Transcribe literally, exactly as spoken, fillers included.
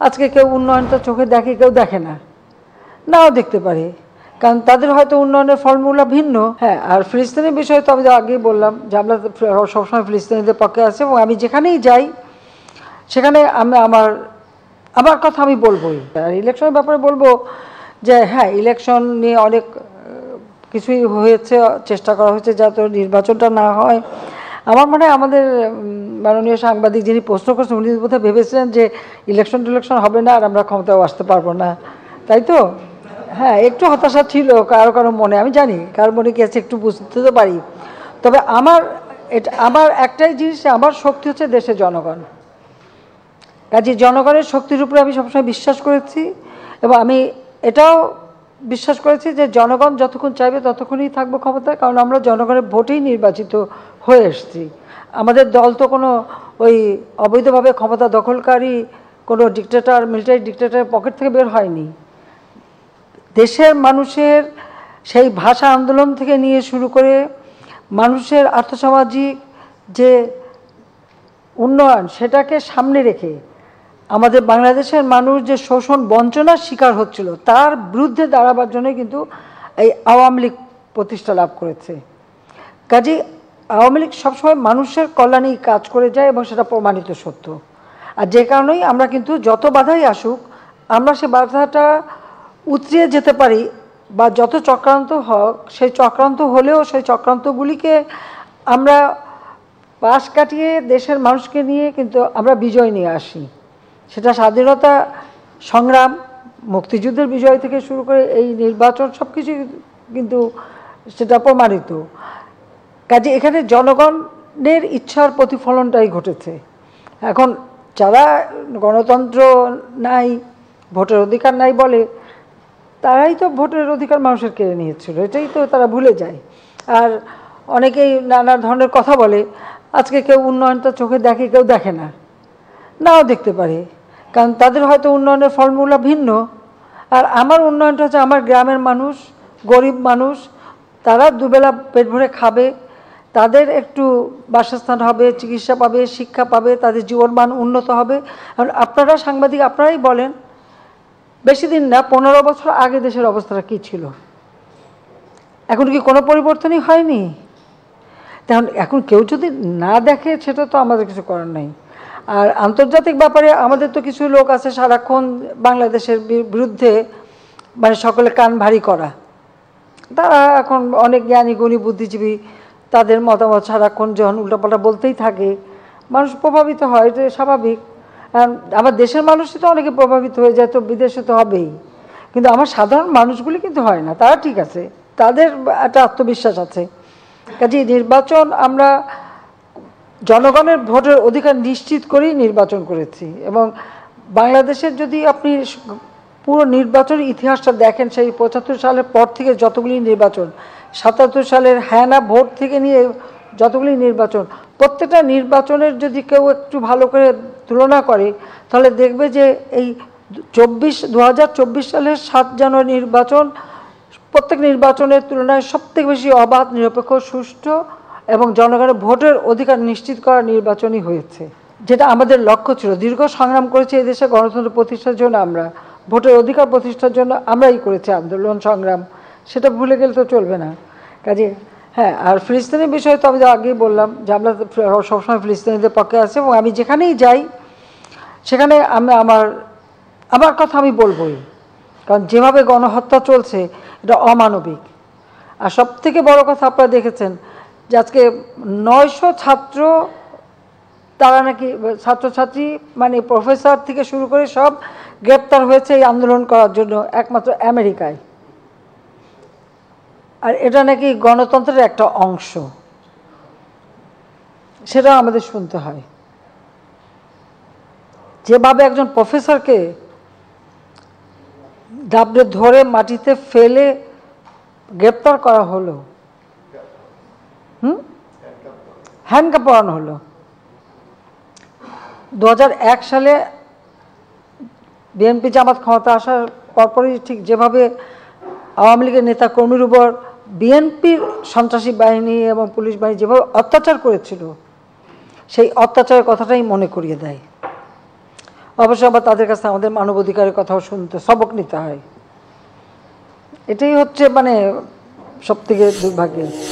আজকে কেউ উন্নয়নটা চোখে দেখে, কেউ দেখে না, নাও দেখতে পারে, কারণ তাদের হয়তো উন্নয়নের ফর্মুলা ভিন্ন। হ্যাঁ, আর ফিলিস্তিনের বিষয়ে তো আমি আগেই বললাম যে আমরা সবসময় ফিলিস্তিনিদের পক্ষে আছি, এবং আমি যেখানেই যাই সেখানে আমি আমার আমার কথা আমি বলবোই। আর ইলেকশনের ব্যাপারে বলবো যে হ্যাঁ, ইলেকশন নিয়ে অনেক কিছুই হয়েছে, চেষ্টা করা হয়েছে যাতে নির্বাচনটা না হয়। আমার মনে হয় আমাদের মাননীয় সাংবাদিক যিনি প্রশ্ন করছেন উনি বোধহয় ভেবেছিলেন যে ইলেকশন টিলেকশন হবে না আর আমরা ক্ষমতাও আসতে পারবো না, তাই তো? হ্যাঁ, একটু হতাশা ছিল কারো কারো মনে, আমি জানি কারো মনে কি আছে একটু বুঝতে তো পারি। তবে আমার এটা আমার একটাই জিনিস, আমার শক্তি হচ্ছে দেশের জনগণ। কাজে জনগণের শক্তির উপরে আমি সবসময় বিশ্বাস করেছি, এবং আমি এটাও বিশ্বাস করেছি যে জনগণ যতক্ষণ চাইবে ততক্ষণই থাকবো ক্ষমতায়, কারণ আমরা জনগণের ভোটেই নির্বাচিত হয়ে এসেছি। আমাদের দল তো কোনো ওই অবৈধভাবে ক্ষমতা দখলকারী কোনো ডিক্টেটর, মিলিটারি ডিক্টেটরের পকেট থেকে বের হয়নি। দেশের মানুষের সেই ভাষা আন্দোলন থেকে নিয়ে শুরু করে মানুষের আর্থসামাজিক যে উন্নয়ন, সেটাকে সামনে রেখে আমাদের বাংলাদেশের মানুষ যে শোষণ বঞ্চনার শিকার হচ্ছিল তার বিরুদ্ধে দাঁড়াবার জন্যই কিন্তু এই আওয়ামী লীগ প্রতিষ্ঠা লাভ করেছে। কাজেই আওয়ামী লীগ সবসময় মানুষের কল্যাণেই কাজ করে যায়, এবং সেটা প্রমাণিত সত্য। আর যে কারণেই আমরা কিন্তু যত বাধাই আসুক আমরা সে বাধাটা উতরিয়ে যেতে পারি, বা যত চক্রান্ত হোক সেই চক্রান্ত হলেও সেই চক্রান্তগুলিকে আমরা পাশ কাটিয়ে দেশের মানুষকে নিয়ে কিন্তু আমরা বিজয় নিয়ে আসি। সেটা স্বাধীনতা সংগ্রাম, মুক্তিযুদ্ধের বিজয় থেকে শুরু করে এই নির্বাচন সব কিছু কিন্তু সেটা প্রমাণিত। কাজে এখানে জনগণের ইচ্ছার প্রতিফলনটাই ঘটেছে। এখন যারা গণতন্ত্র নাই, ভোটের অধিকার নাই বলে, তারাই তো ভোটের অধিকার মানুষের কেড়ে নিয়েছিল, এটাই তো তারা ভুলে যায়। আর অনেকেই নানা ধরনের কথা বলে, আজকে কেউ উন্নয়নটা চোখে দেখে, কেউ দেখে না, নাও দেখতে পারে, কারণ তাদের হয়তো উন্নয়নের ফর্মুলা ভিন্ন। আর আমার উন্নয়নটা হচ্ছে আমার গ্রামের মানুষ, গরিব মানুষ, তারা দুবেলা পেট ভরে খাবে, তাদের একটু বাসস্থান হবে, চিকিৎসা পাবে, শিক্ষা পাবে, তাদের জীবনমান উন্নত হবে। কারণ আপনারা সাংবাদিক, আপনারাই বলেন, বেশি দিন না, পনেরো বছর আগে দেশের অবস্থাটা কী ছিল, এখন কি কোনো পরিবর্তনই হয়নি? তখন এখন কেউ যদি না দেখে সেটা তো আমাদের কিছু করার নেই। আর আন্তর্জাতিক ব্যাপারে আমাদের তো কিছু লোক আছে সারাক্ষণ বাংলাদেশের বিরুদ্ধে, মানে সকলে কান ভারী করা, তারা এখন অনেক জ্ঞানী গুণী বুদ্ধিজীবী, তাদের মতামত সারাক্ষণ যখন উল্টাপাল্টা বলতেই থাকে, মানুষ প্রভাবিত হয়, এটা স্বাভাবিক। আমার দেশের মানুষই তো অনেকে প্রভাবিত হয়ে যায়, তো বিদেশে তো হবেই, কিন্তু আমার সাধারণ মানুষগুলি কিন্তু হয় না, তারা ঠিক আছে, তাদের একটা আত্মবিশ্বাস আছে। কাজে নির্বাচন আমরা জনগণের ভোটের অধিকার নিশ্চিত করেই নির্বাচন করেছি, এবং বাংলাদেশের যদি আপনি পুরো নির্বাচনের ইতিহাসটা দেখেন, সেই পঁচাত্তর সালের পর থেকে যতগুলি নির্বাচন, সাতাত্তর সালের হ্যানা ভোট থেকে নিয়ে যতগুলি নির্বাচন, প্রত্যেকটা নির্বাচনের যদি কেউ একটু ভালো করে তুলনা করে তাহলে দেখবে যে এই চব্বিশ দু হাজার চব্বিশ সালের সাত জানুয়ারি নির্বাচন প্রত্যেক নির্বাচনের তুলনায় সবথেকে বেশি অবাধ, নিরপেক্ষ, সুষ্ঠু এবং জনগণের ভোটের অধিকার নিশ্চিত করা নির্বাচনই হয়েছে, যেটা আমাদের লক্ষ্য ছিল। দীর্ঘ সংগ্রাম করেছি এই দেশে গণতন্ত্র প্রতিষ্ঠার জন্য, আমরা ভোটের অধিকার প্রতিষ্ঠার জন্য আমরাই করেছি আন্দোলন সংগ্রাম, সেটা ভুলে গেলে তো চলবে না। কাজে হ্যাঁ, আর ফিলিস্তিনের বিষয়ে তো আমি আগেই বললাম যে আমরা সবসময় ফিলিস্তিনিদের পক্ষে আছি, এবং আমি যেখানেই যাই সেখানে আমি আমার আমার কথা আমি বলবোই, কারণ যেভাবে গণহত্যা চলছে এটা অমানবিক। আর সব থেকে বড় কথা আপনারা দেখেছেন যে আজকে নয়শো ছাত্র, তারা নাকি ছাত্রছাত্রী মানে প্রফেসর থেকে শুরু করে সব গ্রেপ্তার হয়েছে এই আন্দোলন করার জন্য একমাত্র আমেরিকায়। আর এটা নাকি গণতন্ত্রের একটা অংশ, সেটাও আমাদের শুনতে হয়। যেভাবে একজন প্রফেসরকে ডাবলে ধরে মাটিতে ফেলে গ্রেপ্তার করা হলো, হুম হ্যান্ডকাপ পরানো হলো। দু হাজার এক সালে বিএনপি জামাত ক্ষমতা আসার পরপরই ঠিক যেভাবে আওয়ামী লীগের নেতা কর্মীর উপর বিএনপির সন্ত্রাসী বাহিনী এবং পুলিশ বাহিনী যেভাবে অত্যাচার করেছিল, সেই অত্যাচারের কথাটাই মনে করিয়ে দেয়। অবশ্য আবার তাদের কাছে আমাদের মানবাধিকারের কথাও শুনতে সবক নিতে হয়। এটাই হচ্ছে মানে সব থেকে দুর্ভাগ্যের।